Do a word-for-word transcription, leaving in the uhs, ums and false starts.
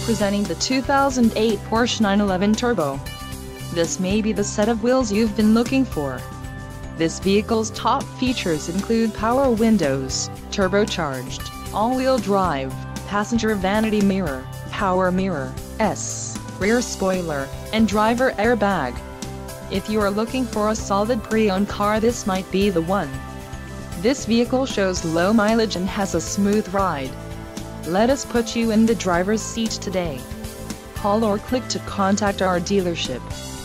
presenting the two thousand eight Porsche nine eleven Turbo. This may be the set of wheels you've been looking for. This vehicle's top features include power windows, turbocharged, all-wheel drive, passenger vanity mirror, power mirror, S, rear spoiler, and driver airbag. If you are looking for a solid pre-owned car, this might be the one. This vehicle shows low mileage and has a smooth ride. Let us put you in the driver's seat today. Call or click to contact our dealership.